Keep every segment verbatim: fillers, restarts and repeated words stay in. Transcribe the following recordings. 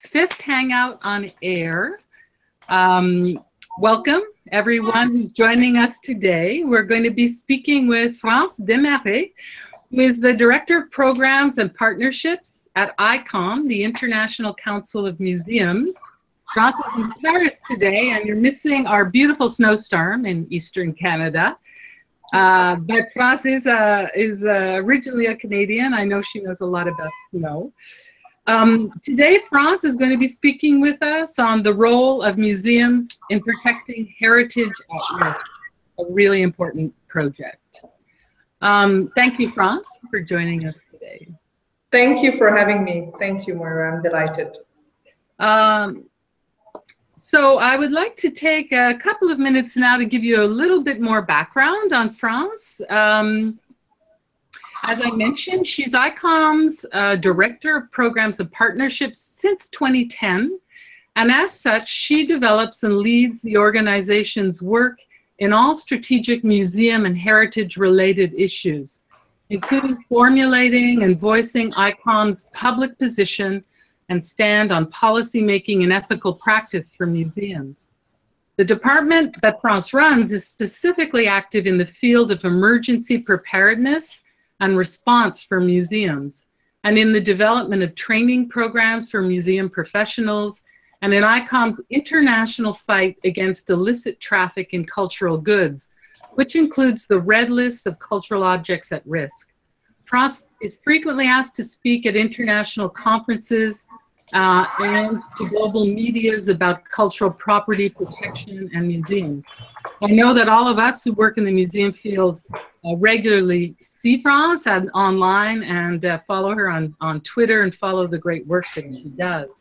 fifth Hangout on Air. Um, welcome, everyone who's joining us today. We're going to be speaking with France Desmarais, who is the Director of Programs and Partnerships at I COM, the International Council of Museums. France is in Paris today, and you're missing our beautiful snowstorm in Eastern Canada. Uh, but France is, uh, is uh, originally a Canadian. I know she knows a lot about snow. Um, today, France is going to be speaking with us on the role of museums in protecting heritage at risk, a really important project. Um, thank you, France, for joining us today. Thank you for having me. Thank you, Moira. I'm delighted. Um, so I would like to take a couple of minutes now to give you a little bit more background on France. Um, As I mentioned, she's I COM's uh, Director of Programs and Partnerships since twenty ten. And as such, she develops and leads the organization's work in all strategic museum and heritage-related issues, including formulating and voicing I COM's public position and stand on policymaking and ethical practice for museums. The department that France runs is specifically active in the field of emergency preparedness and response for museums, and in the development of training programs for museum professionals, and in I COM's international fight against illicit traffic in cultural goods, which includes the red list of cultural objects at risk. France is frequently asked to speak at international conferences uh, and to global medias about cultural property protection and museums. I know that all of us who work in the museum field uh, regularly see France and online and uh, follow her on, on Twitter and follow the great work that she does.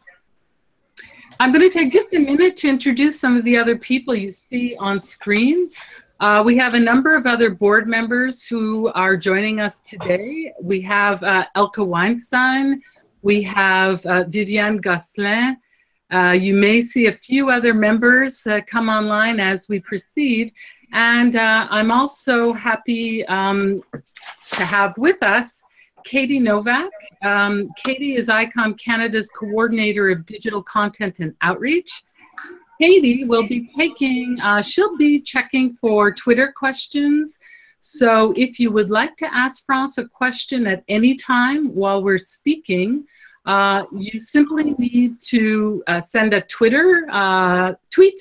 I'm going to take just a minute to introduce some of the other people you see on screen. Uh, we have a number of other board members who are joining us today. We have uh, Elke Weinstein, we have uh, Viviane Gosselin. Uh, you may see a few other members uh, come online as we proceed. And uh, I'm also happy um, to have with us Katie Novak. Um, Katie is I COM Canada's Coordinator of Digital Content and Outreach. Katie will be taking, uh, she'll be checking for Twitter questions. So if you would like to ask France a question at any time while we're speaking, Uh, you simply need to uh, send a Twitter uh, tweet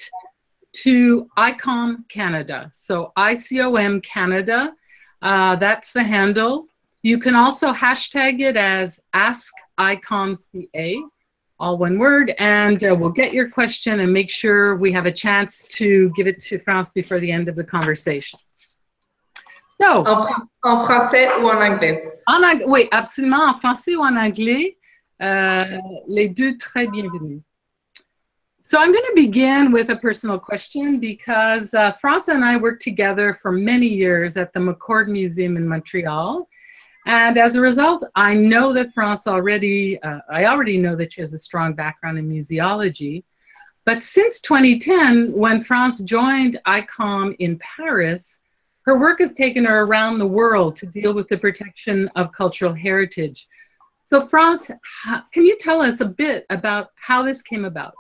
to I COM Canada. So I C O M Canada, uh, that's the handle. You can also hashtag it as Ask I COM C A, all one word, and uh, we'll get your question and make sure we have a chance to give it to France before the end of the conversation. So, en, fran en français ou en anglais? En ang oui, absolument, en français ou en anglais. Uh, les deux très bienvenus. So I'm going to begin with a personal question because uh, France and I worked together for many years at the McCord Museum in Montreal. And as a result, I know that France already, uh, I already know that she has a strong background in museology. But since twenty ten, when France joined I COM in Paris, her work has taken her around the world to deal with the protection of cultural heritage. So France, can you tell us a bit about how this came about?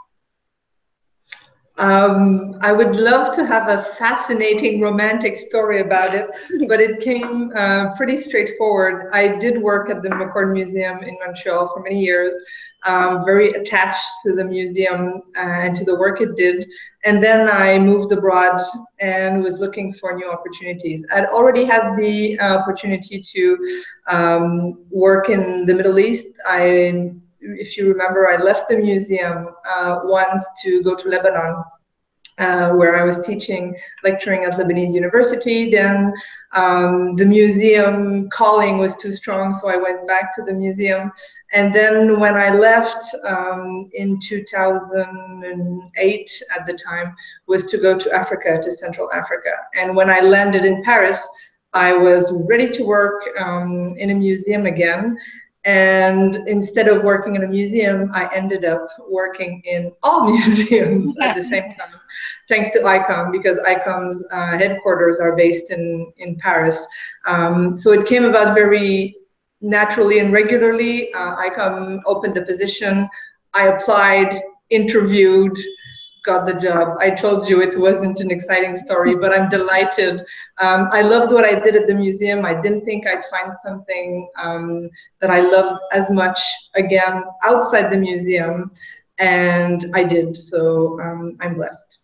Um, I would love to have a fascinating romantic story about it, but it came uh, pretty straightforward. I did work at the McCord Museum in Montreal for many years, um, very attached to the museum uh, and to the work it did. And then I moved abroad and was looking for new opportunities. I'd already had the uh, opportunity to um, work in the Middle East. I If you remember, I left the museum uh, once to go to Lebanon, uh, where I was teaching, lecturing at Lebanese University. Then um, the museum calling was too strong, so I went back to the museum. And then when I left um, in two thousand eight at the time, was to go to Africa, to Central Africa. And when I landed in Paris, I was ready to work um, in a museum again. And instead of working in a museum, I ended up working in all museums at the same time, thanks to I COM, because I COM's uh, headquarters are based in, in Paris. Um, so it came about very naturally and regularly. Uh, I COM opened a position I applied, interviewed, got the job. I told you it wasn't an exciting story, but I'm delighted. Um, I loved what I did at the museum. I didn't think I'd find something um, that I loved as much again outside the museum, and I did. So um, I'm blessed.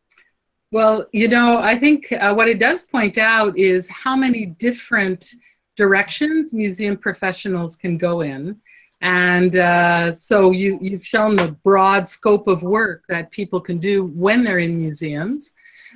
Well, you know, I think uh, what it does point out is how many different directions museum professionals can go in. And uh, so you, you've shown the broad scope of work that people can do when they're in museums.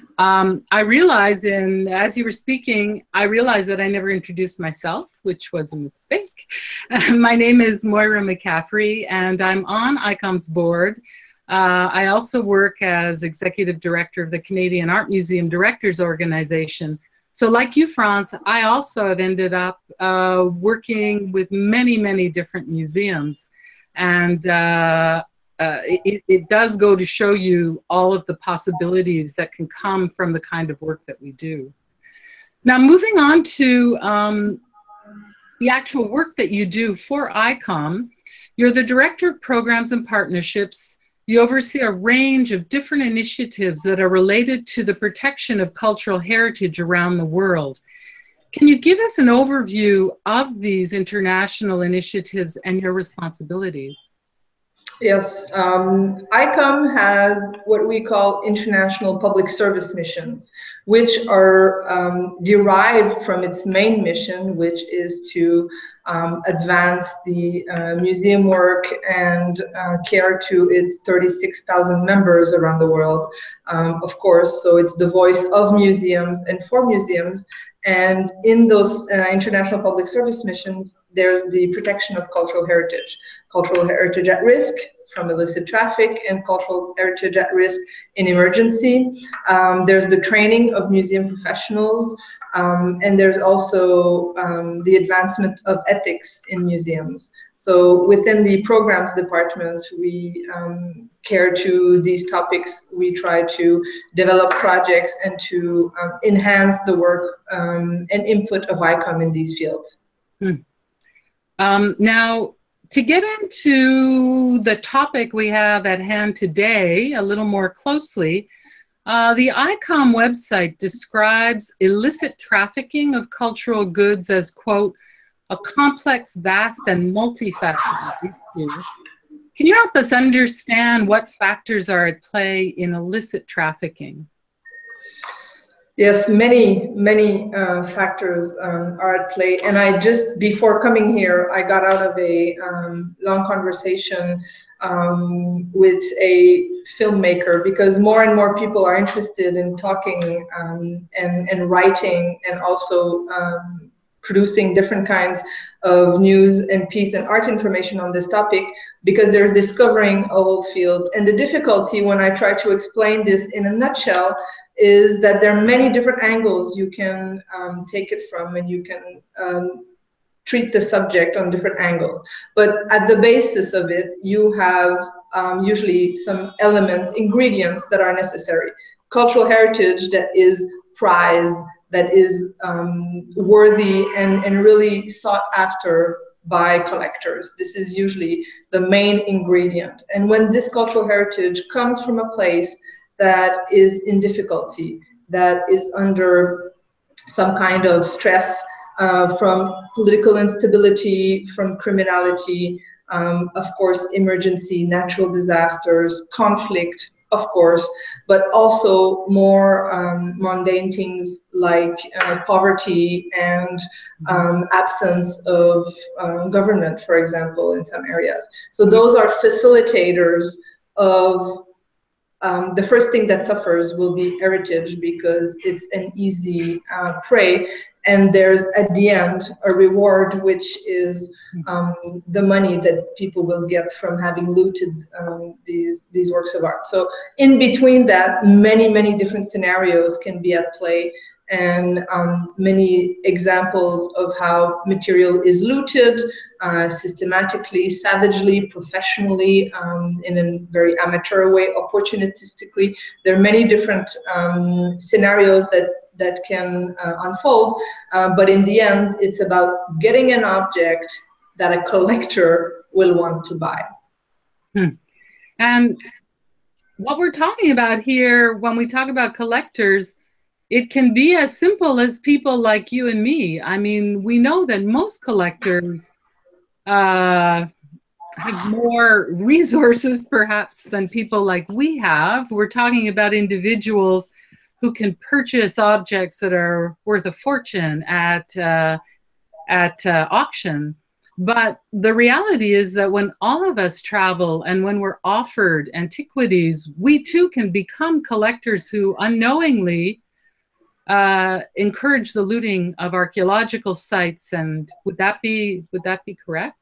Um, I realized, in, as you were speaking, I realized that I never introduced myself, which was a mistake. My name is Moira McCaffrey, and I'm on I COM's board. Uh, I also work as Executive Director of the Canadian Art Museum Directors Organization. So like you, France, I also have ended up uh, working with many, many different museums. And uh, uh, it, it does go to show you all of the possibilities that can come from the kind of work that we do. Now, moving on to um, the actual work that you do for I COM, you're the Director of Programs and Partnerships. You oversee a range of different initiatives that are related to the protection of cultural heritage around the world. Can you give us an overview of these international initiatives and your responsibilities? Yes, um, I COM has what we call international public service missions, which are um, derived from its main mission, which is to um, advance the uh, museum work and uh, care to its thirty-six thousand members around the world, um, of course. So it's the voice of museums and for museums. And in those uh, international public service missions, there's the protection of cultural heritage, cultural heritage at risk from illicit traffic, and cultural heritage at risk in emergency. Um, there's the training of museum professionals, um, and there's also um, the advancement of ethics in museums. So within the programs department, we um, care to these topics. We try to develop projects and to um, enhance the work um, and input of I COM in these fields. Hmm. Um, now, to get into the topic we have at hand today a little more closely, uh, the I COM website describes illicit trafficking of cultural goods as, quote, a complex, vast, and multifaceted issue. Can you help us understand what factors are at play in illicit trafficking? Yes, many, many uh, factors um, are at play. And I just, before coming here, I got out of a um, long conversation um, with a filmmaker, because more and more people are interested in talking um, and, and writing, and also um, producing different kinds of news and piece and art information on this topic, because they're discovering a whole field. And the difficulty when I try to explain this in a nutshell is that there are many different angles you can um, take it from, and you can um, treat the subject on different angles. But at the basis of it, you have um, usually some elements, ingredients that are necessary. Cultural heritage that is prized, that is um, worthy and, and really sought after by collectors. This is usually the main ingredient. And when this cultural heritage comes from a place that is in difficulty, that is under some kind of stress uh, from political instability, from criminality, um, of course, emergency, natural disasters, conflict, of course, but also more um, mundane things like uh, poverty and um, absence of uh, government, for example, in some areas. So those are facilitators of Um, the first thing that suffers will be heritage, because it's an easy uh, prey, and there's at the end a reward, which is um, the money that people will get from having looted um, these these works of art. So in between that, many many different scenarios can be at play, and um, many examples of how material is looted uh, systematically, savagely, professionally, um, in a very amateur way, opportunistically. There are many different um, scenarios that that can uh, unfold, uh, but in the end, it's about getting an object that a collector will want to buy. Hmm. And what we're talking about here, when we talk about collectors, it can be as simple as people like you and me. I mean, we know that most collectors uh, have more resources, perhaps, than people like we have. We're talking about individuals who can purchase objects that are worth a fortune at uh, at uh, auction. But the reality is that when all of us travel and when we're offered antiquities, we too can become collectors who unknowingly uh, encourage the looting of archaeological sites. And would that be would that be correct?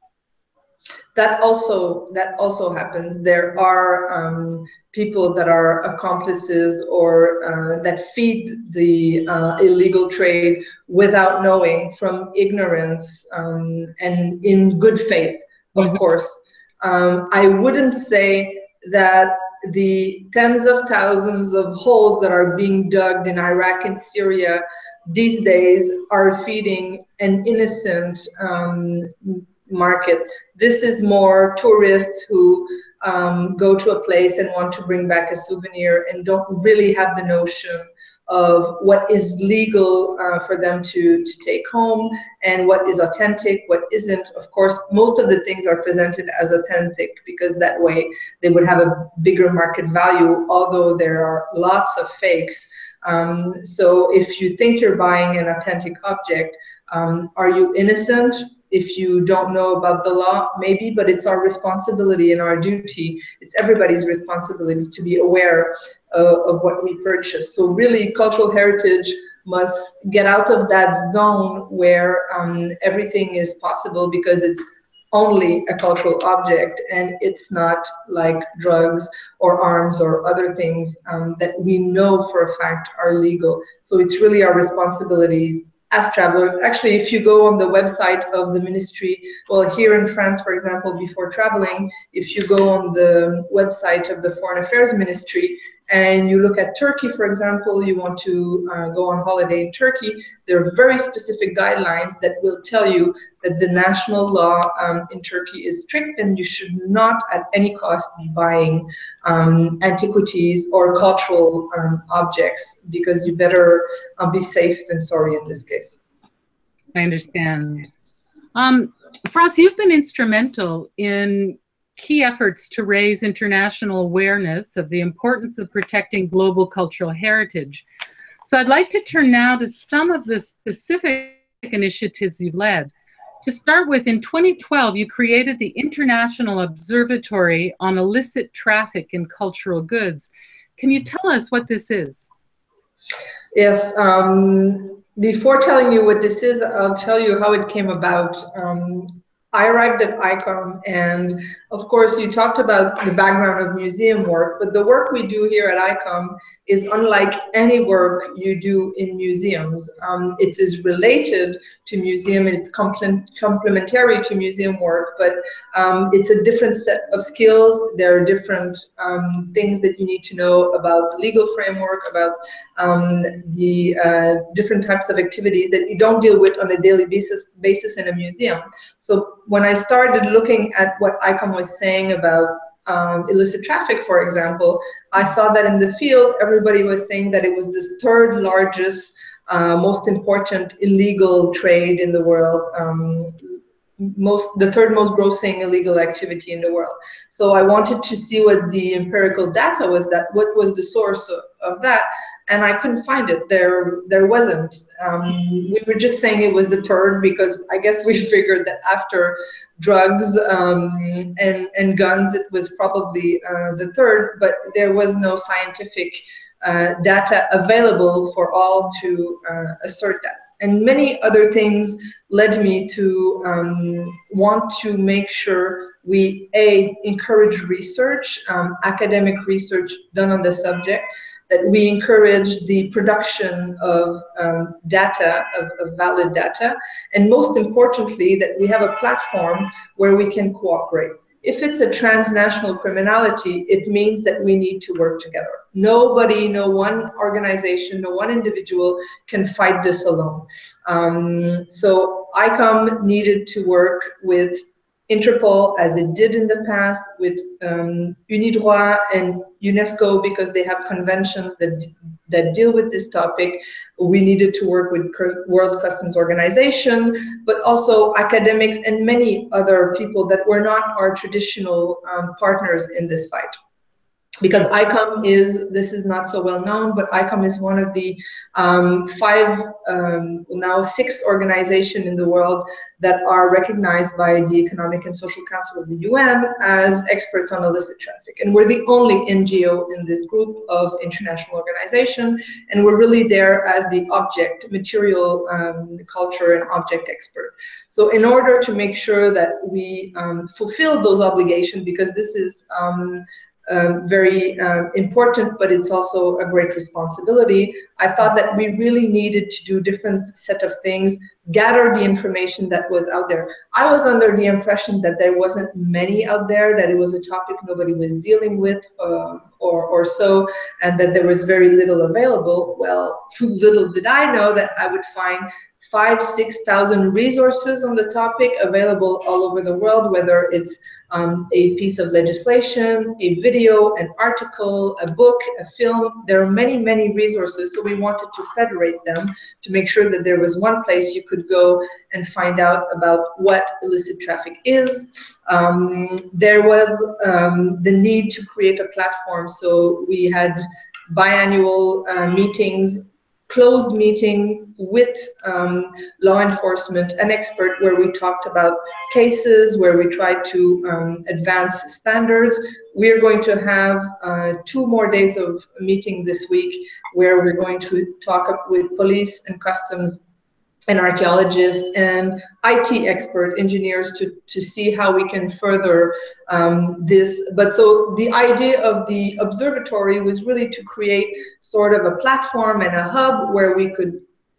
That also that also happens. There are um, people that are accomplices or uh, that feed the uh, illegal trade without knowing, from ignorance um, and in good faith, of Mm-hmm. course. Um, I wouldn't say that the tens of thousands of holes that are being dug in Iraq and Syria these days are feeding an innocent um, market. This is more tourists who um, go to a place and want to bring back a souvenir and don't really have the notion of what is legal uh, for them to, to take home and what is authentic, what isn't. Of course, most of the things are presented as authentic because that way they would have a bigger market value, although there are lots of fakes. Um, so if you think you're buying an authentic object, um, are you innocent? If you don't know about the law, maybe, but it's our responsibility and our duty. It's everybody's responsibility to be aware uh, of what we purchase. So really, cultural heritage must get out of that zone where um, everything is possible because it's only a cultural object and it's not like drugs or arms or other things um, that we know for a fact are legal. So it's really our responsibilities as travelers. Actually, if you go on the website of the ministry, well, here in France, for example, before traveling, if you go on the website of the Foreign Affairs Ministry and you look at Turkey, for example, you want to uh, go on holiday in Turkey, there are very specific guidelines that will tell you that the national law um, in Turkey is strict and you should not at any cost be buying um, antiquities or cultural um, objects, because you better uh, be safe than sorry in this case. I understand. Um, France, you've been instrumental in key efforts to raise international awareness of the importance of protecting global cultural heritage. So I'd like to turn now to some of the specific initiatives you've led. To start with, in twenty twelve, you created the International Observatory on Illicit Traffic in Cultural Goods. Can you tell us what this is? Yes. Um, before telling you what this is, I'll tell you how it came about. Um, I arrived at I COM, and of course you talked about the background of museum work, but the work we do here at I COM is unlike any work you do in museums. Um, it is related to museum, and it's complementary to museum work, but um, it's a different set of skills. There are different um, things that you need to know about the legal framework, about um, the uh, different types of activities that you don't deal with on a daily basis, basis in a museum. So when I started looking at what I COM was saying about um, illicit traffic, for example, I saw that in the field, everybody was saying that it was the third largest, uh, most important illegal trade in the world, um, most the third most grossing illegal activity in the world. So I wanted to see what the empirical data was, that what was the source of, of that. And I couldn't find it. There, there wasn't. Um, we were just saying it was the third because I guess we figured that after drugs um, and and guns, it was probably uh, the third. But there was no scientific uh, data available for all to uh, assert that. And many other things led me to um, want to make sure we a encourage research, um, academic research done on the subject, that we encourage the production of um, data, of, of valid data, and most importantly, that we have a platform where we can cooperate. If it's a transnational criminality, it means that we need to work together. Nobody, no one organization, no one individual can fight this alone. Um, so I COM needed to work with Interpol, as it did in the past with um, UNIDROIT and UNESCO, because they have conventions that that deal with this topic. We needed to work with World Customs Organization, but also academics and many other people that were not our traditional um, partners in this fight. Because I COM is, this is not so well known, but I COM is one of the um, five, um, now six organizations in the world that are recognized by the Economic and Social Council of the U N as experts on illicit traffic. And we're the only N G O in this group of international organization, and we're really there as the object, material um, culture and object expert. So in order to make sure that we um, fulfill those obligations, because this is um, Um, very uh, important, but it's also a great responsibility. I thought that we really needed to do different set of things, gather the information that was out there. I was under the impression that there wasn't many out there, that it was a topic nobody was dealing with uh, or, or so, and that there was very little available. Well, little did I know that I would find five, six thousand resources on the topic available all over the world, whether it's um, a piece of legislation, a video, an article, a book, a film. There are many, many resources, so we wanted to federate them to make sure that there was one place you could go and find out about what illicit traffic is. Um, there was um, the need to create a platform, so we had biannual uh, meetings, closed meeting with um, law enforcement and expert, where we talked about cases, where we tried to um, advance standards. We are going to have uh, two more days of meeting this week, where we're going to talk with police and customs and archaeologists and I T expert engineers to, to see how we can further um, this. But so the idea of the observatory was really to create sort of a platform and a hub where we could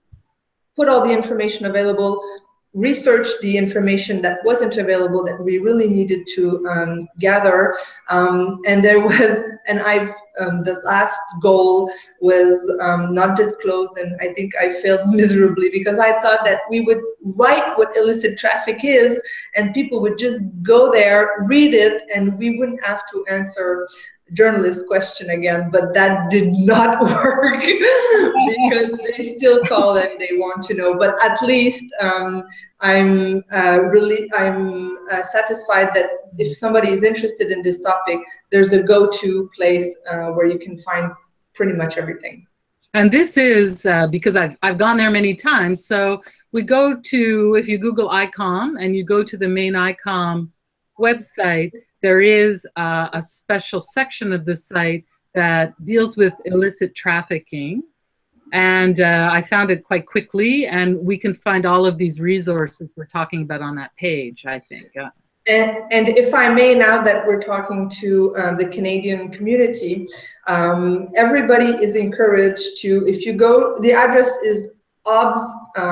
put all the information available, research the information that wasn't available that we really needed to um, gather. Um, and there was, and I've, um, the last goal was um, not disclosed, and I think I failed miserably, because I thought that we would write what illicit traffic is, and people would just go there, read it, and we wouldn't have to answer journalist question again, but that did not work because they still call and they want to know. But at least um, I'm uh, really I'm uh, satisfied that if somebody is interested in this topic, there's a go-to place uh, where you can find pretty much everything. And this is uh, because I've I've gone there many times. So we go to, if you Google I COM and you go to the main I COM website, there is uh, a special section of the site that deals with illicit trafficking. And uh, I found it quite quickly, and we can find all of these resources we're talking about on that page, I think. Uh, and, and if I may, now that we're talking to uh, the Canadian community, um, everybody is encouraged to, if you go, the address is obs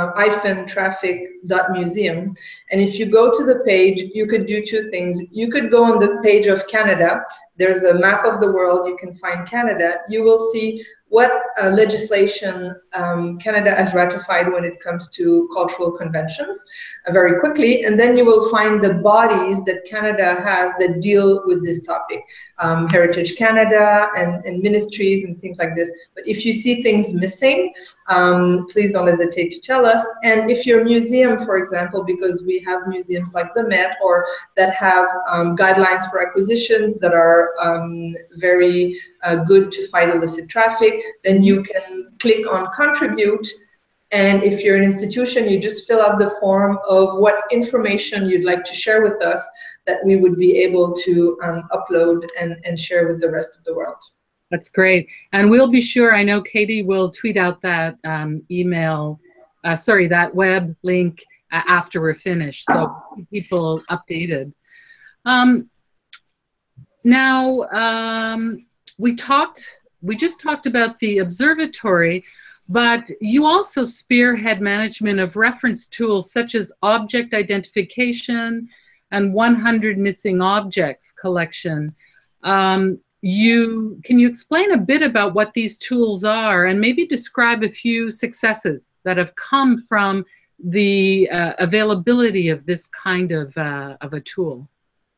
traffic dot museum, and if you go to the page, you could do two things. You could go on the page of Canada. There's a map of the world. You can find Canada. You will see what uh, legislation um, Canada has ratified when it comes to cultural conventions uh, very quickly, and then you will find the bodies that Canada has that deal with this topic, um, Heritage Canada and, and ministries and things like this. But if you see things missing, um, please don't hesitate to tell us. And if your museum, for example, because we have museums like the Met or that have um, guidelines for acquisitions that are um, very uh, good to fight illicit traffic, then you can click on contribute, and if you're an institution, you just fill out the form of what information you'd like to share with us that we would be able to um, upload and, and share with the rest of the world. That's great. And we'll be sure, I know Katie will tweet out that um, email, uh, sorry, that web link uh, after we're finished, so people updated. Um, now, um, we talked, we just talked about the observatory, but you also spearhead management of reference tools such as object identification and one hundred missing objects collection. Um, you, can you explain a bit about what these tools are, and maybe describe a few successes that have come from the uh, availability of this kind of, uh, of a tool?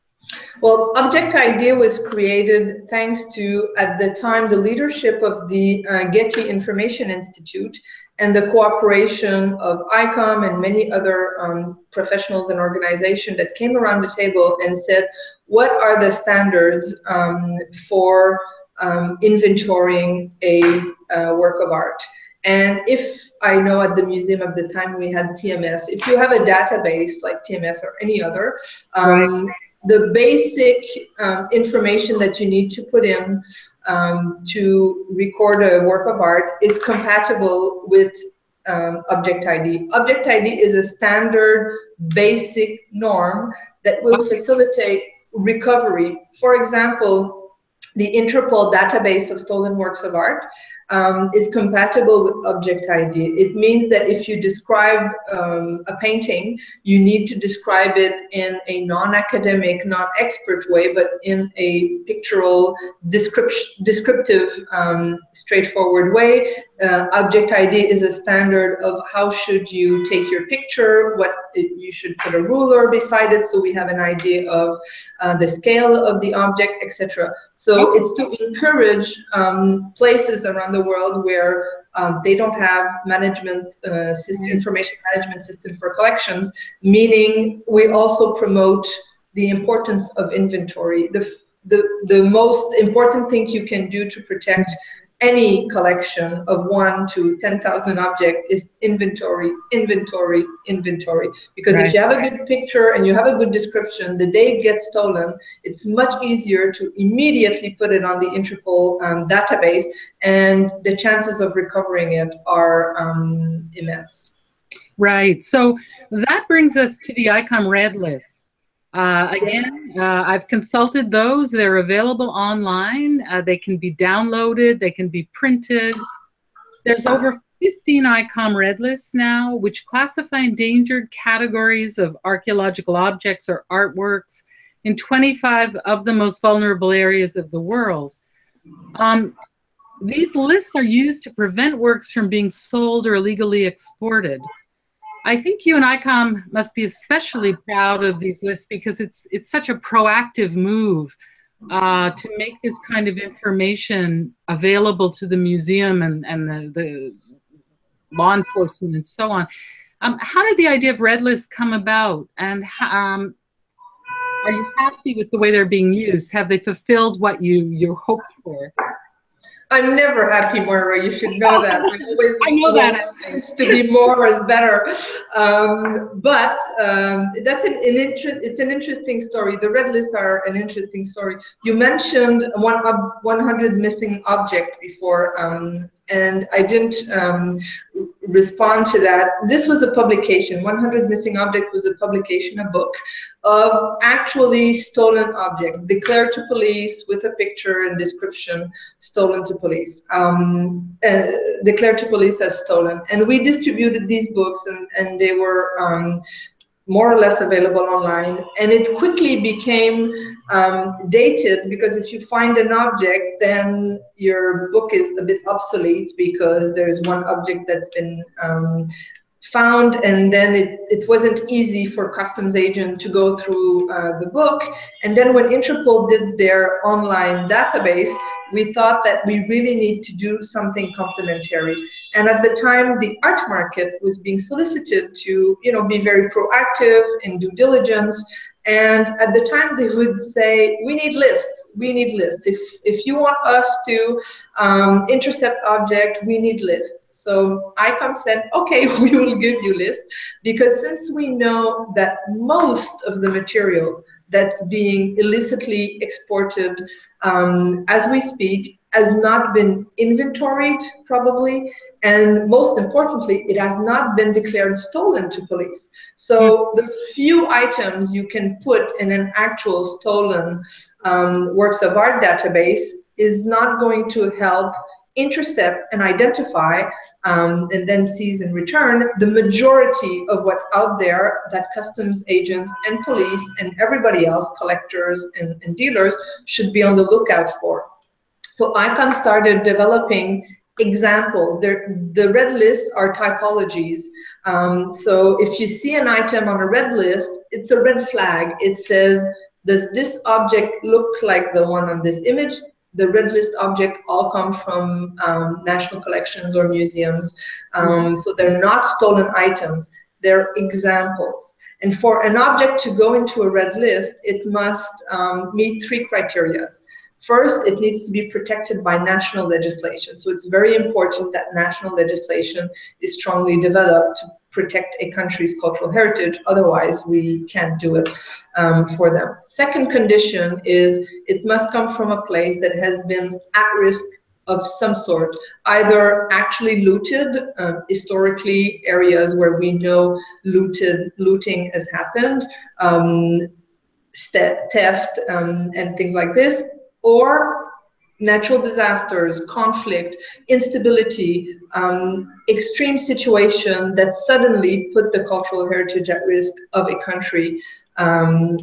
Well, Object I D was created thanks to, at the time, the leadership of the uh, Getty Information Institute and the cooperation of I COM and many other um, professionals and organizations that came around the table and said, what are the standards um, for um, inventorying a uh, work of art? And if I know at the museum at the time we had T M S, if you have a database like T M S or any other, um, right. The basic um, information that you need to put in um, to record a work of art is compatible with um, Object I D. Object I D is a standard basic norm that will facilitate recovery. For example, the Interpol database of stolen works of art um, is compatible with Object I D. It means that if you describe um, a painting, you need to describe it in a non-academic, non-expert way, but in a pictorial, description, descriptive, um, straightforward way. Uh, Object I D is a standard of how should you take your picture, what it, you should put a ruler beside it, so we have an idea of uh, the scale of the object, et cetera. So it's to encourage um, places around the world where um, they don't have management uh, system, information management system for collections, meaning we also promote the importance of inventory. The, the, the most important thing you can do to protect any collection of one to ten thousand objects is inventory, inventory, inventory. Because right. if you have a good picture and you have a good description, the day it gets stolen, it's much easier to immediately put it on the Interpol um, database, and the chances of recovering it are um, immense. Right. So that brings us to the I COM Red List. Uh, again, uh, I've consulted those. They're available online. Uh, they can be downloaded. They can be printed. There's over fifteen I COM Red Lists now, which classify endangered categories of archaeological objects or artworks in twenty-five of the most vulnerable areas of the world. Um, these lists are used to prevent works from being sold or illegally exported. I think you and I COM must be especially proud of these lists because it's it's such a proactive move uh, to make this kind of information available to the museum and, and the, the law enforcement and so on. Um, how did the idea of Red Lists come about, and um, are you happy with the way they're being used? Have they fulfilled what you, you hoped for? I'm never happy, Moira. You should know that. I always I know that things to be more and better. Um, but um, that's an, an interest. It's an interesting story. The Red Lists are an interesting story. You mentioned one one hundred missing object before, um, and I didn't um, respond to that. This was a publication. one hundred missing object was a publication, a book of actually stolen object, declared to police with a picture and description, stolen to police, um, uh, declared to police as stolen. And we distributed these books, and, and they were um, more or less available online. And it quickly became um, dated, because if you find an object, then your book is a bit obsolete, because there's one object that's been um, found, and then it, it wasn't easy for customs agent to go through uh, the book. And then when Interpol did their online database, we thought that we really need to do something complementary. And at the time, the art market was being solicited to, you know, be very proactive in due diligence. And at the time, they would say, we need lists, we need lists. If, if you want us to um, intercept object, we need lists. So I COM said, okay, we will give you lists, because since we know that most of the material that's being illicitly exported um, as we speak has not been inventoried, probably, and most importantly, it has not been declared stolen to police. So the few items you can put in an actual stolen um, works of art database is not going to help intercept and identify um, and then seize and return the majority of what's out there that customs agents and police and everybody else, collectors and, and dealers, should be on the lookout for. So I COM started developing examples. They're, the red lists are typologies. Um, so if you see an item on a red list, it's a red flag. It says, does this object look like the one on this image? The red list object all come from um, national collections or museums. Um, so they're not stolen items, they're examples. And for an object to go into a red list, it must um, meet three criteria. First, it needs to be protected by national legislation. So it's very important that national legislation is strongly developed to protect a country's cultural heritage. Otherwise, we can't do it um, for them. Second condition is it must come from a place that has been at risk of some sort, either actually looted, um, historically areas where we know looted, looting has happened, um, theft um, and things like this, or natural disasters, conflict, instability, um, extreme situation that suddenly put the cultural heritage at risk of a country, um,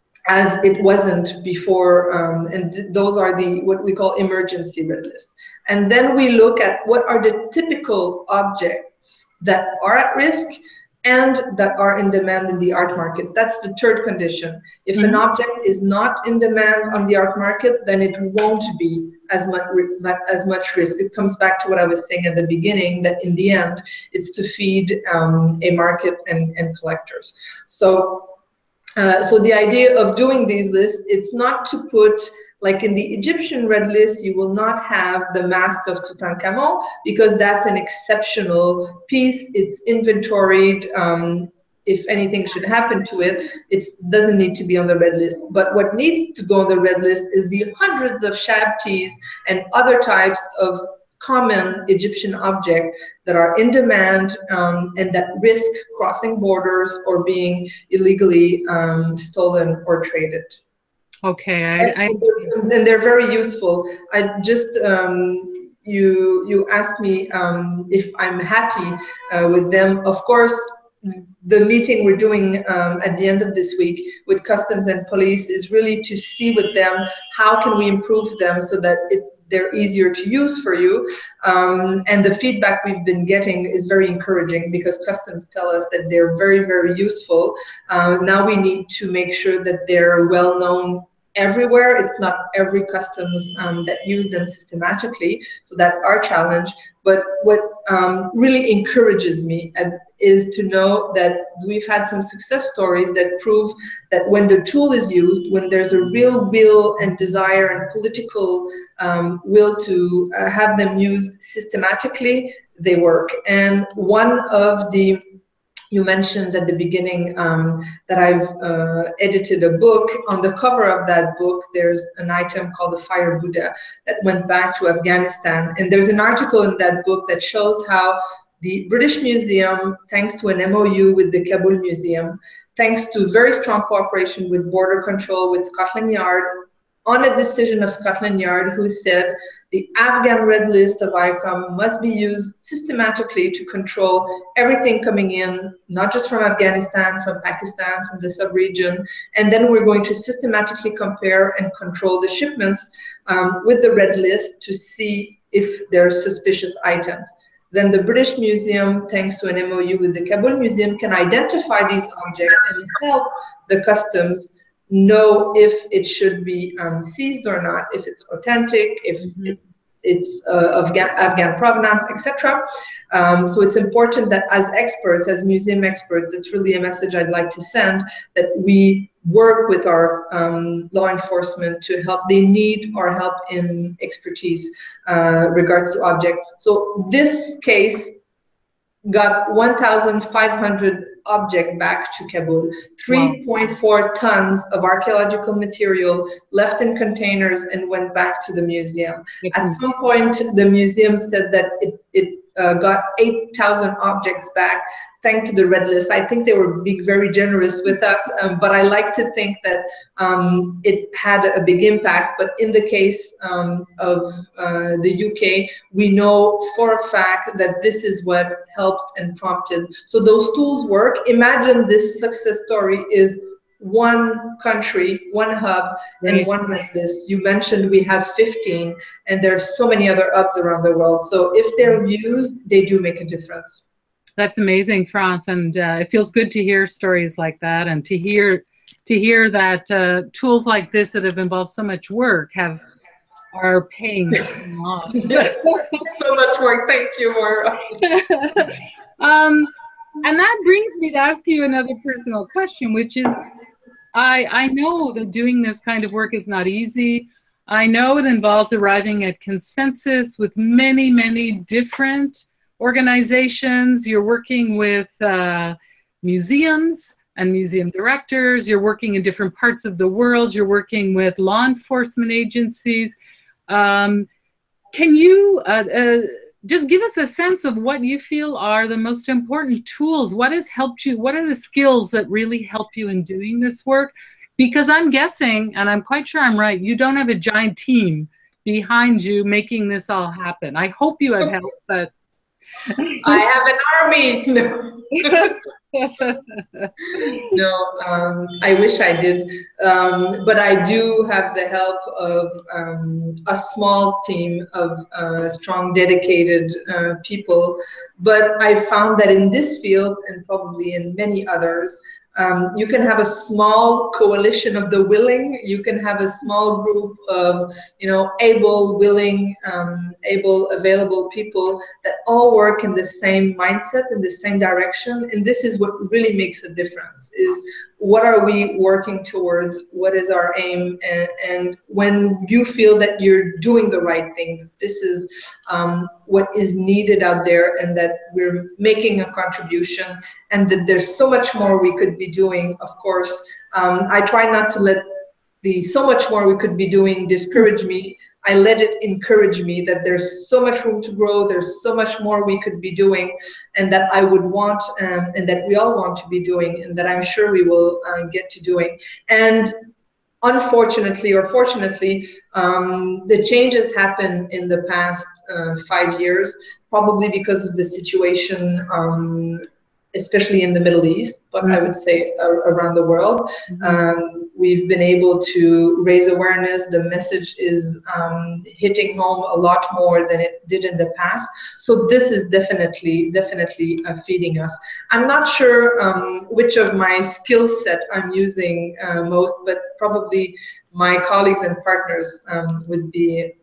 as it wasn't before, um, and th those are the what we call emergency red list. And then we look at what are the typical objects that are at risk and that are in demand in the art market. That's the third condition. If mm-hmm. an object is not in demand on the art market, then it won't be as much, as much risk. It comes back to what I was saying at the beginning, that in the end, it's to feed um, a market and, and collectors. So, uh, so the idea of doing these lists, it's not to put, like in the Egyptian red list, you will not have the mask of Tutankhamun because that's an exceptional piece. It's inventoried. Um, if anything should happen to it, it doesn't need to be on the red list. But what needs to go on the red list is the hundreds of shabtis and other types of common Egyptian objects that are in demand um, and that risk crossing borders or being illegally um, stolen or traded. Okay, I, I and, and they're very useful. I just um, you you asked me um, if I'm happy uh, with them. Of course, the meeting we're doing um, at the end of this week with customs and police is really to see with them how can we improve them so that it, they're easier to use for you. Um, and the feedback we've been getting is very encouraging because customs tell us that they're very, very useful. Uh, now we need to make sure that they're well known everywhere. It's not every customs um, that use them systematically, so that's our challenge. But what um, really encourages me and is to know that we've had some success stories that prove that when the tool is used, when there's a real will and desire and political um, will to uh, have them used systematically, they work. And one of the You mentioned at the beginning um, that I've uh, edited a book. On the cover of that book, there's an item called the Fire Buddha that went back to Afghanistan. And there's an article in that book that shows how the British Museum, thanks to an M O U with the Kabul Museum, thanks to very strong cooperation with Border Control, with Scotland Yard, on a decision of Scotland Yard, who said the Afghan red list of I COM must be used systematically to control everything coming in, not just from Afghanistan, from Pakistan, from the sub-region, and then we're going to systematically compare and control the shipments um, with the red list to see if there's suspicious items. Then the British Museum, thanks to an M O U with the Kabul Museum, can identify these objects and help the customs know if it should be um, seized or not, if it's authentic, if mm-hmm. it, it's uh, of Afghan provenance, et cetera. Um, so it's important that as experts, as museum experts, it's really a message I'd like to send, that we work with our um, law enforcement to help. They need our help in expertise uh, regards to object. So this case got one thousand five hundred object back to Kabul, three point four wow. tons of archaeological material left in containers and went back to the museum. It's At some point, the museum said that it, it uh, got eight thousand objects back thanks to the red list. I think they were being very generous with us, um, but I like to think that um, it had a big impact. But in the case um, of uh, the U K, we know for a fact that this is what helped and prompted. So those tools work. Imagine this success story is one country, one hub, Right. and one Atlas. You mentioned we have fifteen, and there's so many other hubs around the world. So if they're used, they do make a difference. That's amazing, France, and uh, it feels good to hear stories like that, and to hear to hear that uh, tools like this that have involved so much work have are paying off. Yes, so much work. Thank you, Maura. um, and that brings me to ask you another personal question, which is, I, I know that doing this kind of work is not easy. I know it involves arriving at consensus with many, many different organizations. You're working with uh, museums and museum directors. You're working in different parts of the world. You're working with law enforcement agencies. Um, can you uh, uh, just give us a sense of what you feel are the most important tools? What has helped you? What are the skills that really help you in doing this work? Because I'm guessing, and I'm quite sure I'm right, you don't have a giant team behind you making this all happen. I hope you have help, but... I have an army. No. No, um, I wish I did, um, but I do have the help of um, a small team of uh, strong, dedicated uh, people. But I found that in this field, and probably in many others, um, you can have a small coalition of the willing. You can have a small group of, you know, able, willing, um, able, available people that all work in the same mindset, in the same direction. And this is what really makes a difference, is what are we working towards? What is our aim? And, and when you feel that you're doing the right thing, this is um, what is needed out there, and that we're making a contribution, and that there's so much more we could be doing, of course. Um, I try not to let the so much more we could be doing discourage me. I let it encourage me that there's so much room to grow, there's so much more we could be doing, and that I would want, um, and that we all want to be doing, and that I'm sure we will uh, get to doing. And unfortunately, or fortunately, um, the changes happen in the past uh, five years, probably because of the situation, um, especially in the Middle East, but mm-hmm. I would say uh, around the world. Mm-hmm. um, we've been able to raise awareness. The message is um, hitting home a lot more than it did in the past. So this is definitely, definitely uh, feeding us. I'm not sure um, which of my skill set I'm using uh, most, but probably my colleagues and partners um, would be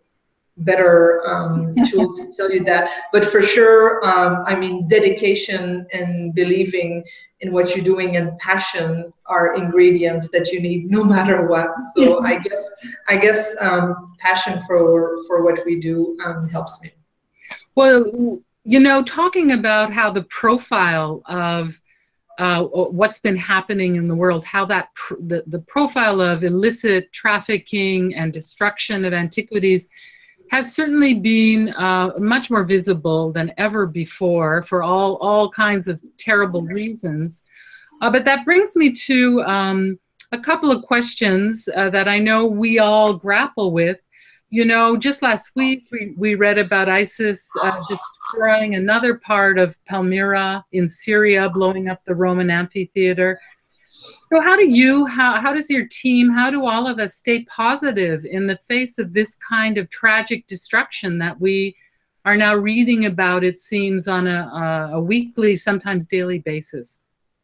better um, tool to tell you that. But for sure, um, I mean, dedication and believing in what you're doing and passion are ingredients that you need no matter what. So I guess I guess um, passion for for what we do um, helps me. Well, you know, talking about how the profile of uh, what's been happening in the world, how that pr the the profile of illicit trafficking and destruction of antiquities has certainly been uh, much more visible than ever before for all, all kinds of terrible reasons. Uh, but that brings me to um, a couple of questions uh, that I know we all grapple with. You know, just last week we, we read about ISIS uh, destroying another part of Palmyra in Syria, blowing up the Roman amphitheater. So how do you, how, how does your team, how do all of us stay positive in the face of this kind of tragic destruction that we are now reading about, it seems, on a, a weekly, sometimes daily basis?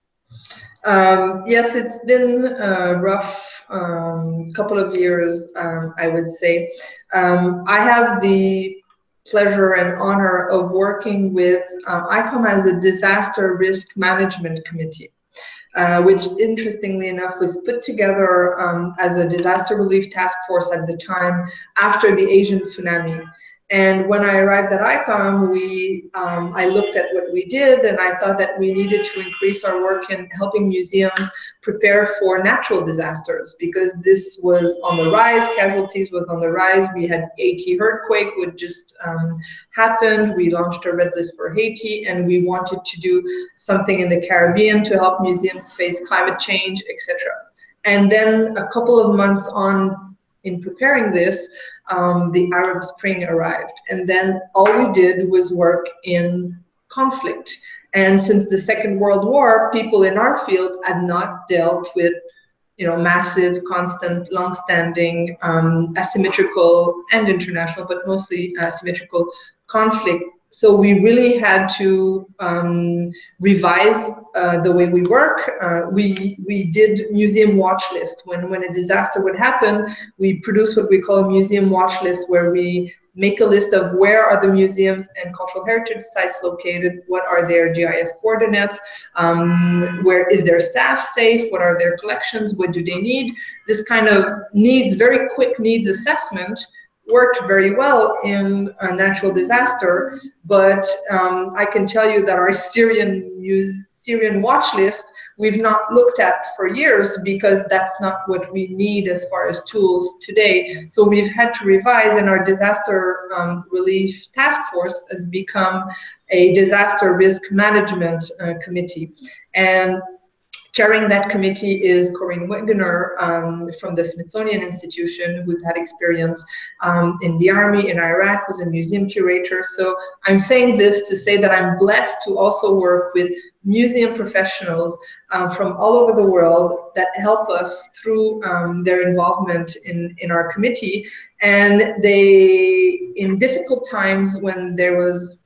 Um, yes, it's been a rough um, couple of years, um, I would say. Um, I have the pleasure and honor of working with uh, I COM as a disaster risk management committee. Uh, which, interestingly enough, was put together um, as a disaster relief task force at the time after the Asian tsunami. And when I arrived at I COM, we, um, I looked at what we did, and I thought that we needed to increase our work in helping museums prepare for natural disasters, because this was on the rise, casualties was on the rise. We had Haiti earthquake, which just um, happened. We launched a red list for Haiti, and we wanted to do something in the Caribbean to help museums face climate change, et cetera. And then a couple of months on in preparing this, um, the Arab Spring arrived. And then all we did was work in conflict. And since the Second World War, people in our field had not dealt with you know, massive, constant, long-standing, um, asymmetrical and international, but mostly asymmetrical conflict. So we really had to um, revise uh, the way we work. Uh, we we did museum watch list. When when a disaster would happen, we produce what we call a museum watch list, where we make a list of where are the museums and cultural heritage sites located, what are their G I S coordinates, um, where is their staff safe, what are their collections, what do they need. This kind of needs, very quick needs assessment worked very well in a natural disaster, but um, I can tell you that our Syrian Syrian watch list we've not looked at for years, because that's not what we need as far as tools today. So we've had to revise, and our disaster um, relief task force has become a disaster risk management uh, committee. And chairing that committee is Corinne Wegener um, from the Smithsonian Institution, who's had experience um, in the army, in Iraq, who's a museum curator. So I'm saying this to say that I'm blessed to also work with museum professionals uh, from all over the world that help us through um, their involvement in, in our committee. And they, in difficult times when there was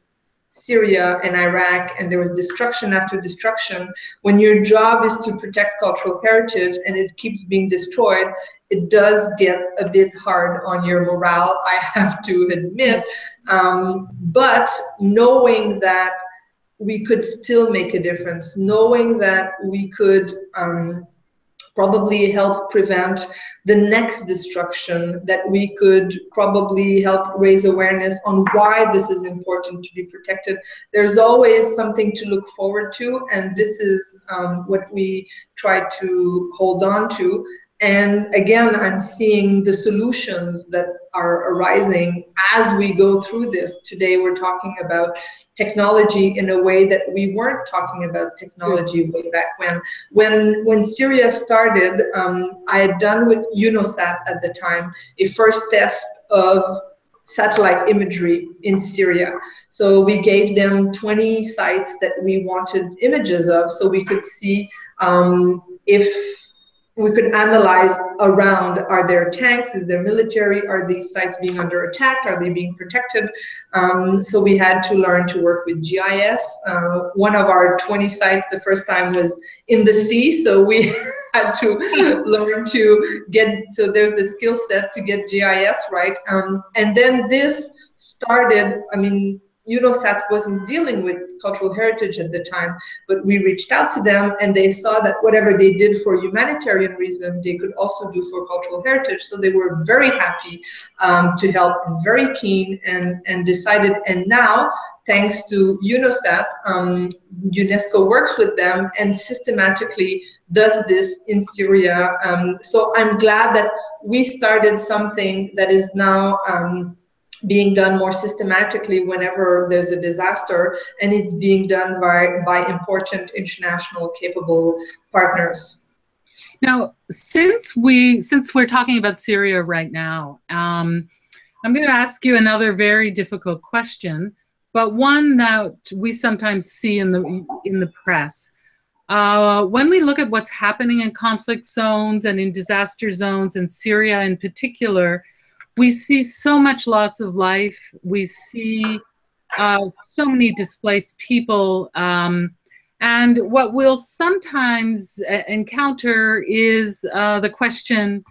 Syria and Iraq, and there was destruction after destruction, when your job is to protect cultural heritage and it keeps being destroyed, it does get a bit hard on your morale, I have to admit. Um, but knowing that we could still make a difference, knowing that we could um, probably help prevent the next destruction, that we could probably help raise awareness on why this is important to be protected. There's always something to look forward to, and this is um, what we try to hold on to. And again, I'm seeing the solutions that are arising as we go through this. Today, we're talking about technology in a way that we weren't talking about technology way back when. When, when Syria started, um, I had done with UNOSAT at the time a first test of satellite imagery in Syria. So we gave them twenty sites that we wanted images of, so we could see um, if we could analyze around, are there tanks, is there military, are these sites being under attack, are they being protected? Um, so we had to learn to work with G I S. Uh, one of our twenty sites the first time was in the sea, so we had to learn to get, so there's the skill set to get G I S right. Um, and then this started, I mean, UNOSAT wasn't dealing with cultural heritage at the time, but we reached out to them and they saw that whatever they did for humanitarian reason, they could also do for cultural heritage. So they were very happy um, to help and very keen, and, and decided, and now, thanks to UNOSAT, um, UNESCO works with them and systematically does this in Syria. Um, so I'm glad that we started something that is now um, being done more systematically whenever there's a disaster, and it's being done by, by important international capable partners. Now, since we since we're talking about Syria right now, um, I'm going to ask you another very difficult question, but one that we sometimes see in the in the press. Uh, when we look at what's happening in conflict zones and in disaster zones, in Syria in particular, we see so much loss of life. We see uh, so many displaced people. Um, and what we'll sometimes encounter is uh, the question,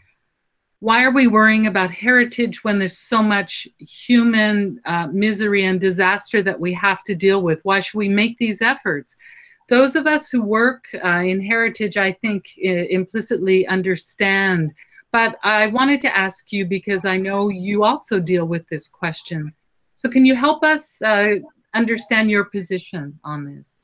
why are we worrying about heritage when there's so much human uh, misery and disaster that we have to deal with? Why should we make these efforts? Those of us who work uh, in heritage, I think, implicitly understand. But I wanted to ask you, because I know you also deal with this question. So can you help us uh, understand your position on this?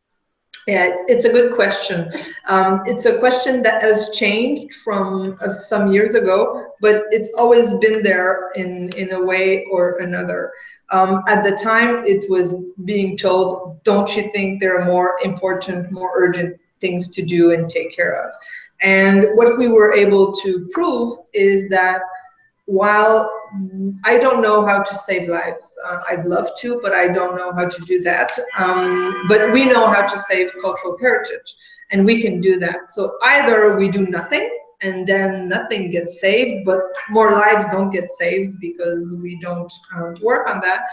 Yeah, it's a good question. Um, it's a question that has changed from uh, some years ago, but it's always been there in, in a way or another. Um, at the time, it was being told, don't you think there are more important, more urgent things to do and take care of? And what we were able to prove is that while I don't know how to save lives, uh, I'd love to, but I don't know how to do that. Um, but we know how to save cultural heritage, and we can do that. So either we do nothing, and then nothing gets saved, but more lives don't get saved because we don't um, work on that.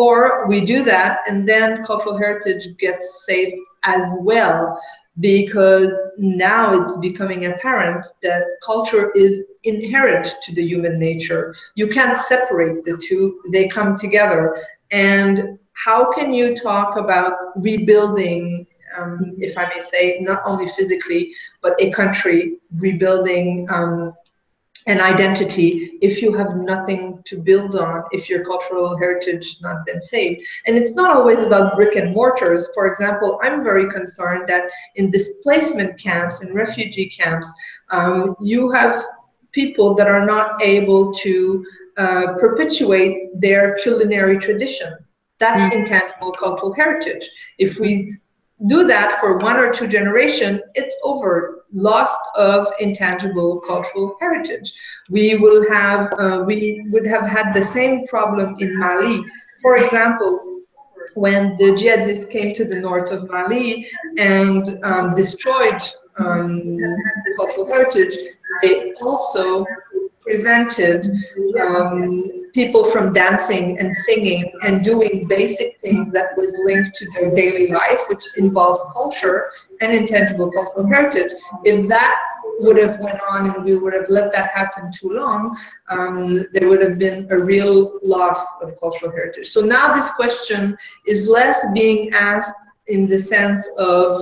Or we do that and then cultural heritage gets saved as well, because now it's becoming apparent that culture is inherent to the human nature. You can't separate the two, they come together. And how can you talk about rebuilding, um, if I may say, not only physically, but a country rebuilding um, an identity if you have nothing to build on, if your cultural heritage has not been saved? And it's not always about brick and mortars. For example, I'm very concerned that in displacement camps and refugee camps, um, you have people that are not able to uh, perpetuate their culinary tradition. That's intangible cultural heritage. If we do that for one or two generations, it's over. Loss of intangible cultural heritage. We will have, uh, we would have had the same problem in Mali. For example, when the jihadists came to the north of Mali and um, destroyed um, cultural heritage, they also prevented um, people from dancing and singing and doing basic things that was linked to their daily life, which involves culture and intangible cultural heritage. If that would have went on and we would have let that happen too long, um, there would have been a real loss of cultural heritage. So now this question is less being asked in the sense of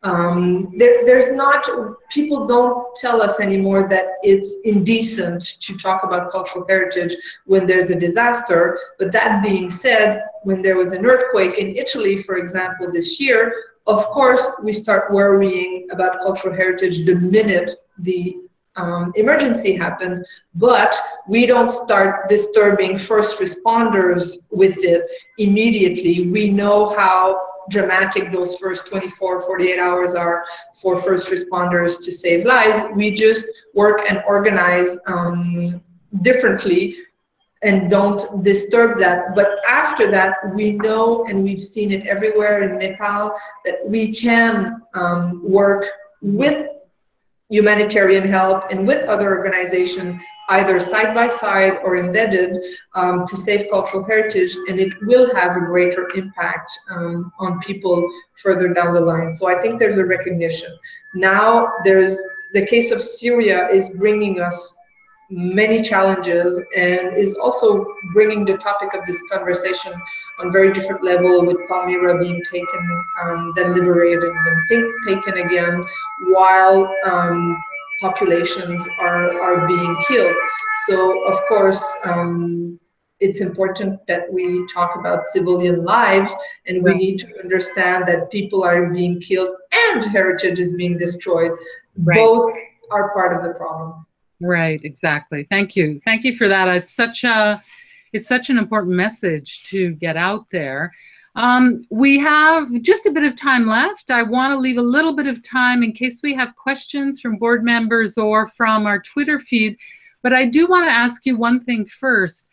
Um, there, there's not, people don't tell us anymore that it's indecent to talk about cultural heritage when there's a disaster. But that being said, when there was an earthquake in Italy, for example, this year, of course, we start worrying about cultural heritage the minute the um, emergency happens, but we don't start disturbing first responders with it immediately. We know how dramatic those first twenty-four, forty-eight hours are for first responders to save lives. We just work and organize um, differently and don't disturb that. But after that, we know, and we've seen it everywhere in Nepal, that we can um, work with humanitarian help and with other organizations, either side by side or embedded, um, to save cultural heritage, and it will have a greater impact um, on people further down the line. So I think there's a recognition. Now there's, the case of Syria is bringing us many challenges and is also bringing the topic of this conversation on very different level, with Palmyra being taken, um, then liberated, and then taken again, while um, populations are, are being killed. So of course, um, it's important that we talk about civilian lives, and we need to understand that people are being killed and heritage is being destroyed. Right. Both are part of the problem. Right, exactly. Thank you. Thank you for that. It's such a, it's such an important message to get out there. Um, we have just a bit of time left. I want to leave a little bit of time in case we have questions from board members or from our Twitter feed. But I do want to ask you one thing first.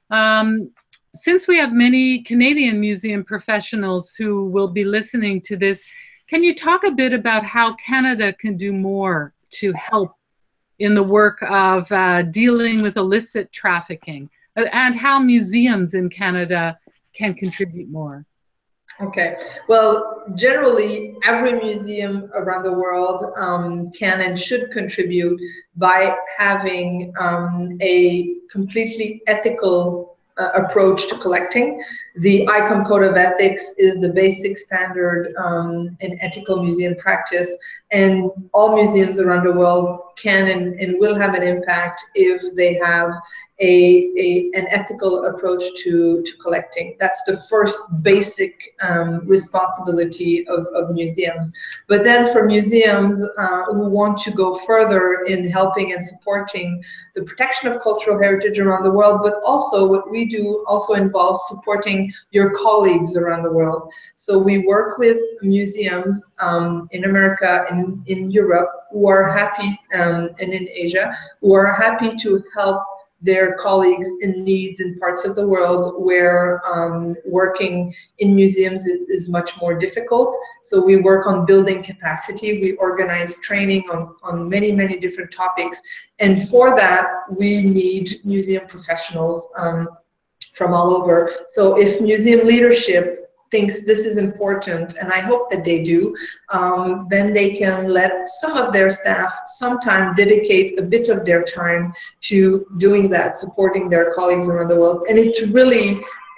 Um, since we have many Canadian museum professionals who will be listening to this, can you talk a bit about how Canada can do more to help in the work of uh, dealing with illicit trafficking, and how museums in Canada can contribute more? Okay, well, generally, every museum around the world um, can and should contribute by having um, a completely ethical uh, approach to collecting. The I COM Code of Ethics is the basic standard um, in ethical museum practice, and all museums around the world can and, and will have an impact if they have a, a an ethical approach to, to collecting. That's the first basic um, responsibility of, of museums. But then for museums uh, who want to go further in helping and supporting the protection of cultural heritage around the world, but also what we do also involves supporting your colleagues around the world. So we work with museums um, in America and in Europe who are happy, um, and in Asia, who are happy to help their colleagues in needs in parts of the world where um, working in museums is, is much more difficult. So we work on building capacity. We organize training on, on many, many different topics. And for that, we need museum professionals um, from all over. So if museum leadership thinks this is important, and I hope that they do, um, then they can let some of their staff sometime dedicate a bit of their time to doing that, supporting their colleagues around the world. And it's really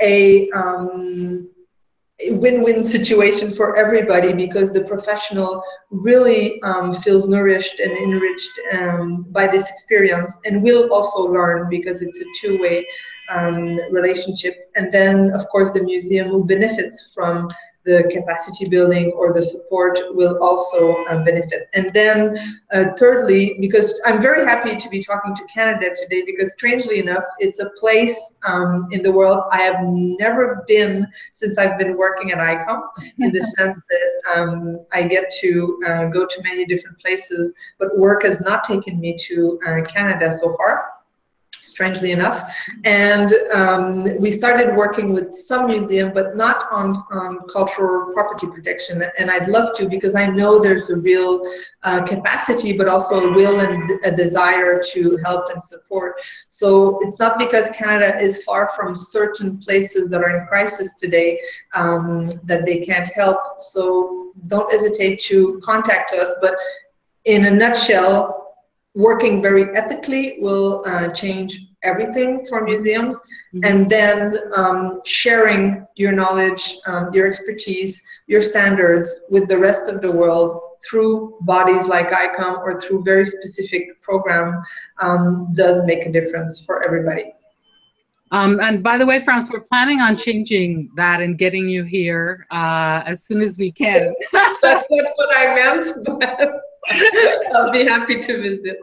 a um, win-win situation for everybody, because the professional really um, feels nourished and enriched um, by this experience, and will also learn because it's a two-way um, relationship. And then, of course, the museum who benefits from the capacity building or the support will also uh, benefit. And then uh, thirdly, because I'm very happy to be talking to Canada today, because strangely enough, it's a place um, in the world I have never been since I've been working at I COM, in the sense that um, I get to uh, go to many different places, but work has not taken me to uh, Canada so far, strangely enough. And um, we started working with some museum, but not on, on cultural property protection. And I'd love to, because I know there's a real uh, capacity, but also a will and a desire to help and support. So it's not because Canada is far from certain places that are in crisis today um, that they can't help. So don't hesitate to contact us. But in a nutshell, working very ethically will uh, change everything for museums. Mm-hmm. And then um, sharing your knowledge, um, your expertise, your standards with the rest of the world through bodies like I COM or through very specific program um, does make a difference for everybody. Um, and by the way, France, we're planning on changing that and getting you here uh, as soon as we can. That's not what I meant, but I'll be happy to visit.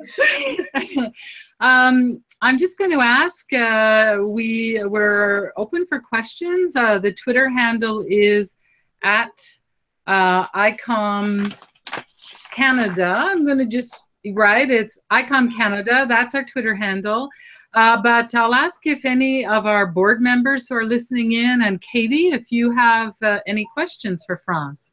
um, I'm just going to ask, uh, we, we're open for questions. Uh, the Twitter handle is at uh, I COM Canada. I'm going to just, right, it's I COM Canada. That's our Twitter handle. Uh, but I'll ask if any of our board members who are listening in, and Katie, if you have uh, any questions for France.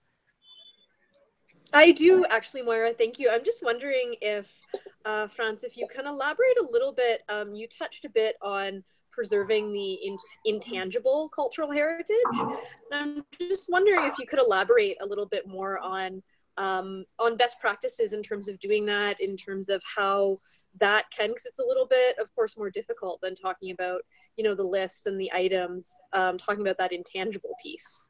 I do actually, Moira, thank you. I'm just wondering if, uh, France, if you can elaborate a little bit, um, you touched a bit on preserving the in intangible cultural heritage. And I'm just wondering if you could elaborate a little bit more on, um, on best practices in terms of doing that, in terms of how that can, because it's a little bit, of course, more difficult than talking about, you know, the lists and the items, um, talking about that intangible piece.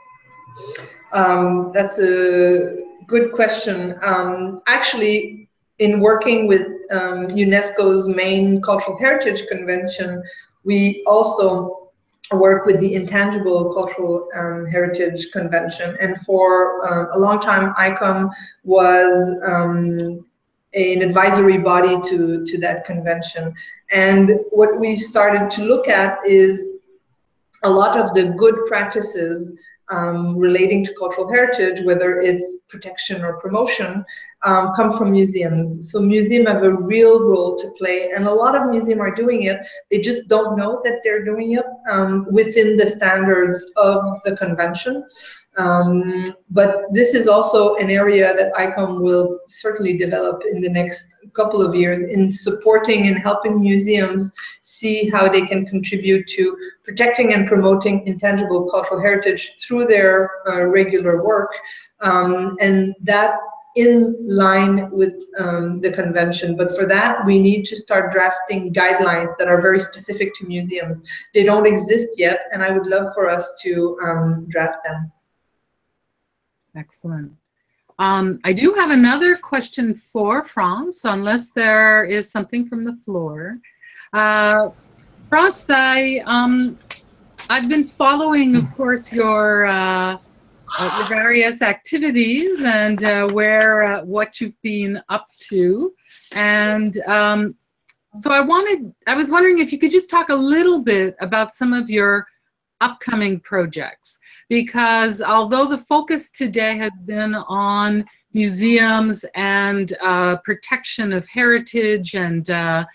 Um, that's a good question. Um, actually, in working with um, UNESCO's main cultural heritage convention, we also work with the Intangible Cultural um, Heritage Convention. And for um, a long time, I COM was um, an advisory body to, to that convention. And what we started to look at is a lot of the good practices um, relating to cultural heritage, whether it's protection or promotion, um, come from museums. So museums have a real role to play, and a lot of museums are doing it. They just don't know that they're doing it um, within the standards of the convention. Um, but this is also an area that I COM will certainly develop in the next couple of years in supporting and helping museums see how they can contribute to protecting and promoting intangible cultural heritage through their uh, regular work, um, and that in line with um, the convention. But for that, we need to start drafting guidelines that are very specific to museums. They don't exist yet, and I would love for us to um, draft them. Excellent. Um, I do have another question for France, unless there is something from the floor. Uh, France, I, um, I've been following, of course, your, uh, uh, your various activities and uh, where, uh, what you've been up to. And um, so I wanted, I was wondering if you could just talk a little bit about some of your upcoming projects, because although the focus today has been on museums and uh, protection of heritage and uh,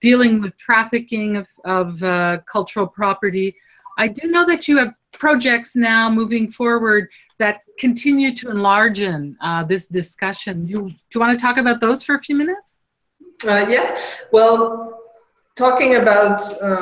dealing with trafficking of, of uh, cultural property. I do know that you have projects now moving forward that continue to enlarge uh, this discussion. You, do you want to talk about those for a few minutes? Uh, yes. Well, talking about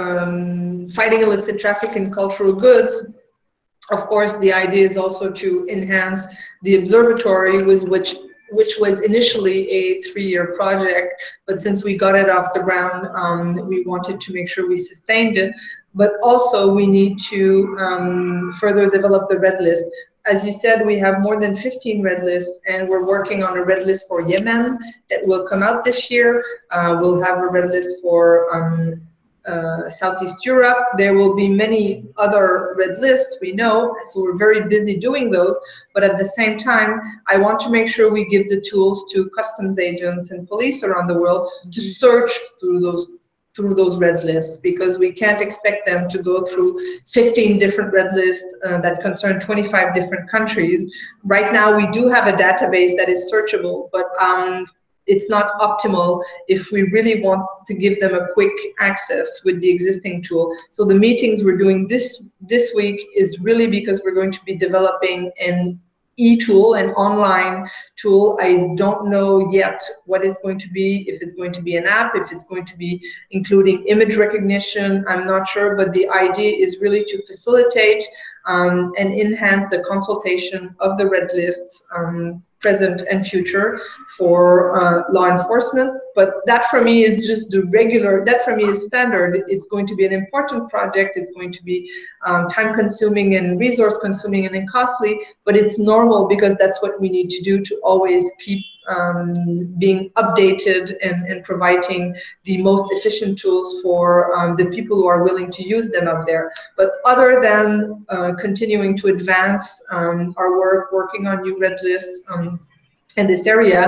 um, fighting illicit traffic in cultural goods, of course, the idea is also to enhance the observatory, with which which was initially a three-year project, but since we got it off the ground, um, we wanted to make sure we sustained it. But also, we need to um, further develop the red list. As you said, we have more than fifteen red lists, and we're working on a red list for Yemen that will come out this year. Uh, we'll have a red list for um, Uh, Southeast Europe. There will be many other red lists, we know, so we're very busy doing those, but at the same time, I want to make sure we give the tools to customs agents and police around the world to search through those through those red lists, because we can't expect them to go through fifteen different red lists uh, that concern twenty-five different countries. Right now, we do have a database that is searchable, but um, it's not optimal if we really want to give them a quick access with the existing tool. So the meetings we're doing this this week is really because we're going to be developing an e-tool, an online tool. I don't know yet what it's going to be, if it's going to be an app, if it's going to be including image recognition, I'm not sure, but the idea is really to facilitate um, and enhance the consultation of the red lists, um, present and future, for uh, law enforcement. But that for me is just the regular, that for me is standard. It's going to be an important project, it's going to be um, time consuming and resource consuming and then costly, but it's normal because that's what we need to do to always keep um, being updated and, and providing the most efficient tools for um, the people who are willing to use them up there. But other than uh, continuing to advance um, our work, working on new red lists, um, in this area,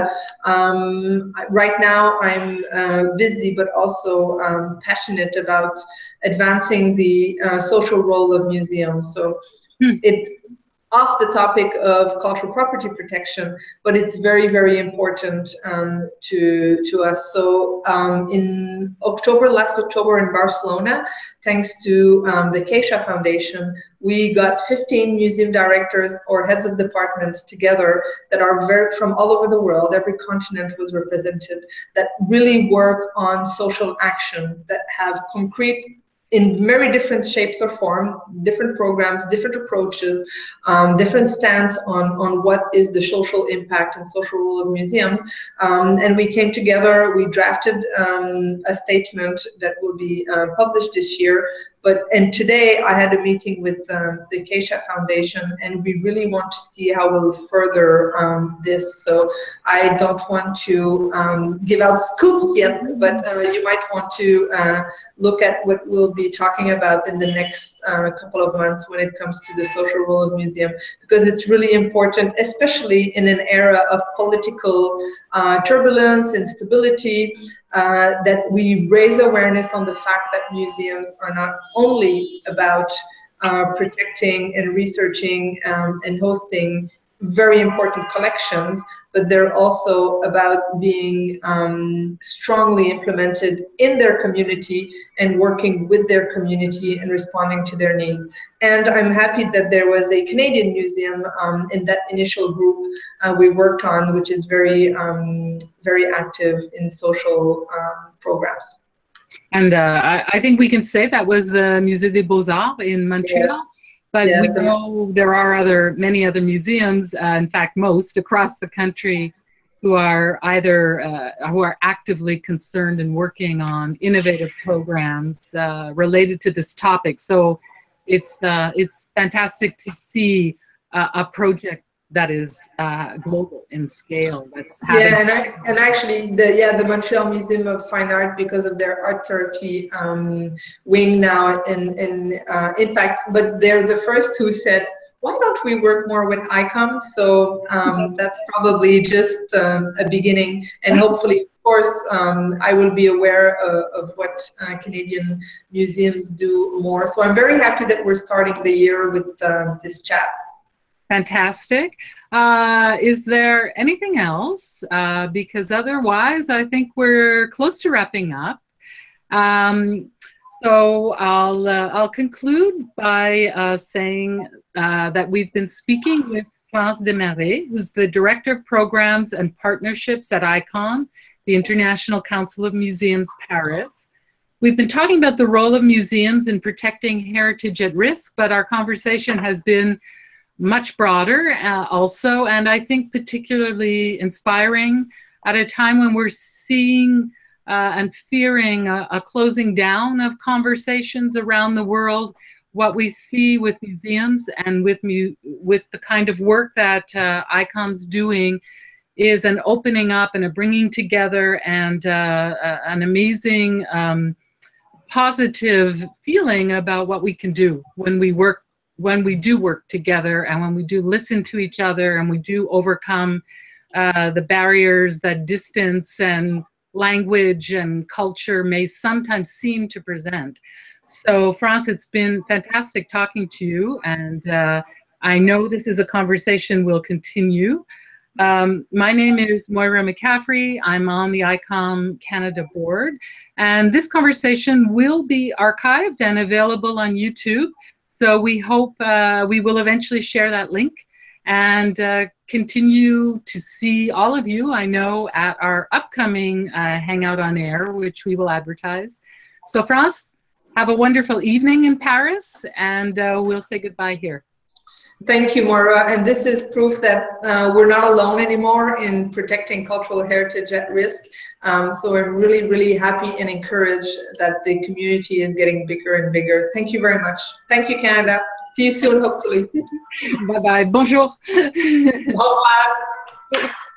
um, right now I'm uh, busy but also um, passionate about advancing the uh, social role of museums. So hmm. it's off the topic of cultural property protection, but it's very, very important um, to to us. So um, in October, last October in Barcelona, thanks to um, the Keisha Foundation, we got fifteen museum directors or heads of departments together that are very from all over the world. Every continent was represented, that really work on social action, that have concrete, in very different shapes or form, different programs, different approaches, um, different stance on, on what is the social impact and social role of museums. Um, and we came together, we drafted um, a statement that will be uh, published this year. But, and today I had a meeting with um, the Keisha Foundation, and we really want to see how we'll further um, this. So I don't want to um, give out scoops yet, but uh, you might want to uh, look at what we'll be talking about in the next uh, couple of months when it comes to the social role of museum, because it's really important, especially in an era of political uh, turbulence, instability, uh, that we raise awareness on the fact that museums are not only about uh, protecting and researching um, and hosting very important collections, but they're also about being um, strongly implemented in their community and working with their community and responding to their needs. And I'm happy that there was a Canadian museum um, in that initial group uh, we worked on, which is very, um, very active in social um, programs. And uh, I, I think we can say that was the Musée des Beaux-Arts in Montreal. Yes. But yes, we know there are other, many other museums, uh, in fact, most across the country, who are either, uh, who are actively concerned and working on innovative programs uh, related to this topic. So it's, uh, it's fantastic to see uh, a project that is uh, global in scale. That's yeah, and, I, and actually, the yeah, the Montreal Museum of Fine Art, because of their art therapy um, wing now and, and uh, impact, but they're the first who said, why don't we work more with I COM? So um, that's probably just um, a beginning, and hopefully, of course, um, I will be aware of, of what uh, Canadian museums do more. So I'm very happy that we're starting the year with uh, this chat. Fantastic. Uh, is there anything else? Uh, because otherwise, I think we're close to wrapping up. Um, so I'll, uh, I'll conclude by uh, saying uh, that we've been speaking with France Desmarais, who's the Director of Programs and Partnerships at I COM, the International Council of Museums, Paris. We've been talking about the role of museums in protecting heritage at risk, but our conversation has been much broader uh, also, and I think particularly inspiring at a time when we're seeing uh, and fearing a, a closing down of conversations around the world. What we see with museums and with, mu with the kind of work that uh, I COM's doing is an opening up and a bringing together and uh, uh, an amazing um, positive feeling about what we can do when we work, when we do work together and when we do listen to each other and we do overcome uh, the barriers that distance and language and culture may sometimes seem to present. So France, it's been fantastic talking to you, and uh, I know this is a conversation we'll continue. Um, my name is Moira McCaffrey. I'm on the I COM Canada board, and this conversation will be archived and available on YouTube. So we hope uh, we will eventually share that link and uh, continue to see all of you, I know, at our upcoming uh, Hangout on Air, which we will advertise. So France, have a wonderful evening in Paris, and uh, we'll say goodbye here. Thank you, Moira. And this is proof that uh, we're not alone anymore in protecting cultural heritage at risk. Um, so I'm really, really happy and encouraged that the community is getting bigger and bigger. Thank you very much. Thank you, Canada. See you soon, hopefully. Bye-bye. Bonjour. Au revoir.